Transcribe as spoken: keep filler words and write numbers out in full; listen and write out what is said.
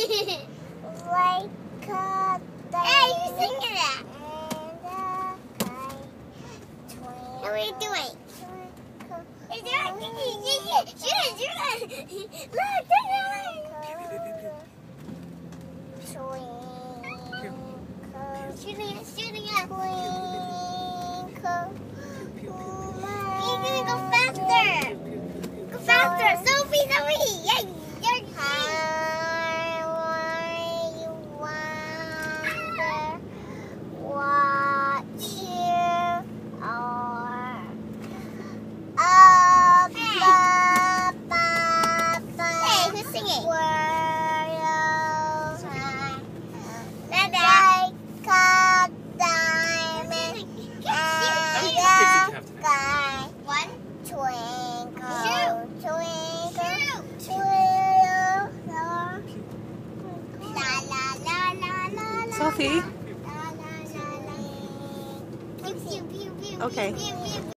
Like a Hey, you singing that? What are you doing? Is there a shoot it, shoot it! Look, shooting it, shooting it! You're gonna go faster! Go faster! Sophie, Sophie! Yeah, you're Sophie? Okay.